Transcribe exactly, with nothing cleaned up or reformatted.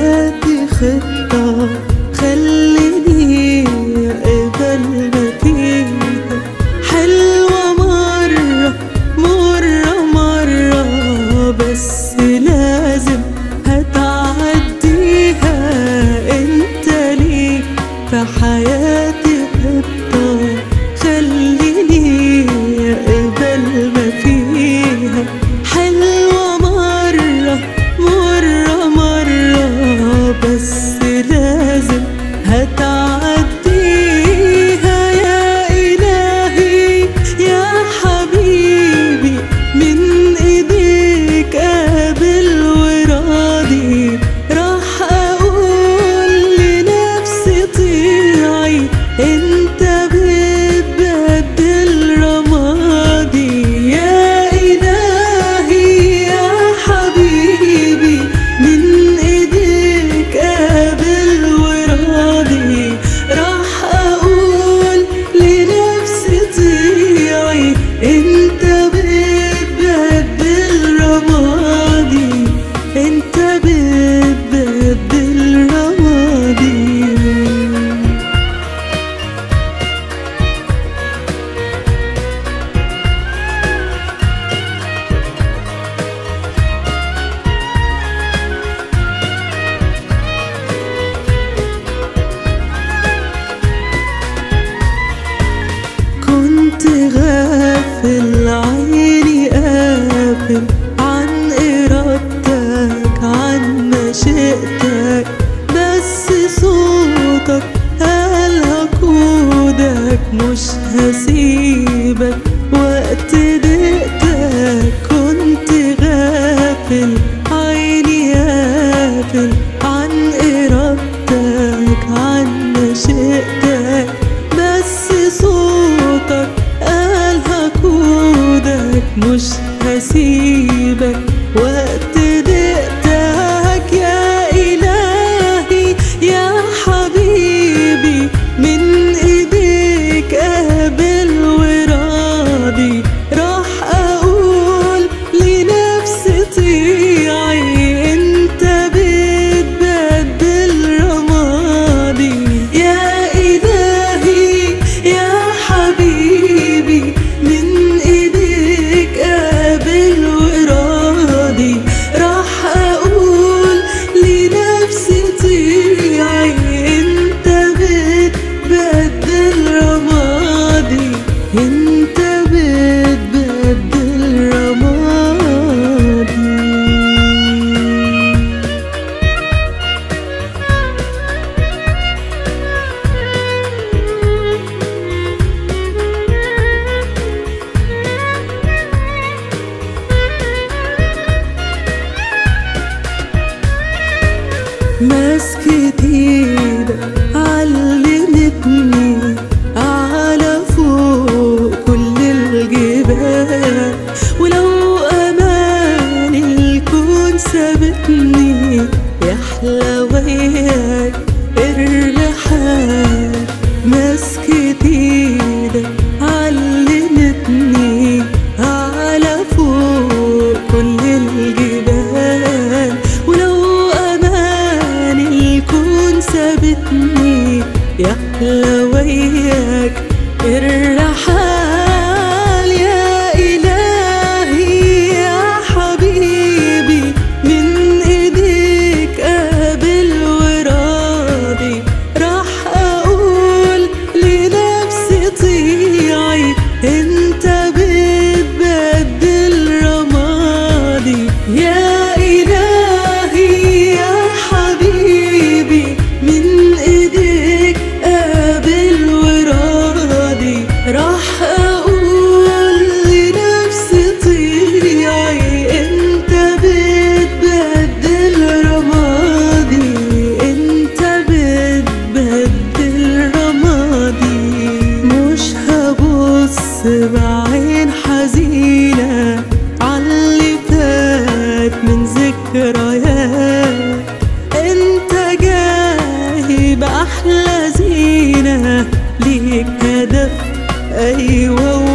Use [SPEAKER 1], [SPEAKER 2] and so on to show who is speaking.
[SPEAKER 1] حياتي خطة خليني أقبل ما فيها، حلوة مرة مرة مرة بس لازم هتعديها. انت ليك في حياتي خطة خليني أقبل ما فيها، حلوة مرة مرة مرة بس لازم هتعديها. يا إلهي يا حبيبي من إيديك قابل وراضي، راح أقول لنفسي طيعي انت بتبدل رمادي. يا إلهي يا حبيبي من إيديك قابل وراضي، راح أقول لنفسي طيعي انت بتبدل رمادي، انت بتبدل رمادي. كنت غافل عيني قافل عن إرادتك عن مشيئتك، بس صوتك قال هقودك مش هسيبك وقت ضيقتك. كنت غافل عيني قافل عن إرادتك عن مشيئتك، بس صوتك قال هقودك مش هسيبك وقت ضيقتك. يا إلهي يا حبيبي من إيديك قابل وراضي، راح أقول لنفسي طيعي انت بتبدل رمادي. يا إلهي يا حبيبي من إيديك قابل وراضي، راح أقول لنفسي طيعي انت بتبدل رمادي، انت بتبدل رمادي. مسكت ايدك علمتني أعلى فوق كل الجبال، ولو أمان الكون سابتني يحلى وياك الرحال. مسكت ايدك علمتني أعلى فوق كل الجبال، ولو أمان الكون سابتني يحلى وياك الرحال. يا إلهي يا حبيبي من إيديك قابل وراضي، راح أقول لنفسي طيعي انت بتبدل رمادي. يا إلهي يا حبيبي من إيديك قابل وراضي، راح أقول لنفسي طيعي انت بتبدل رمادي، انت بتبدل رمادي. مش هبص بعين حزينة عاللي فات من ذكريات، انت جاي بأحلى زينة ليك هدف أيوة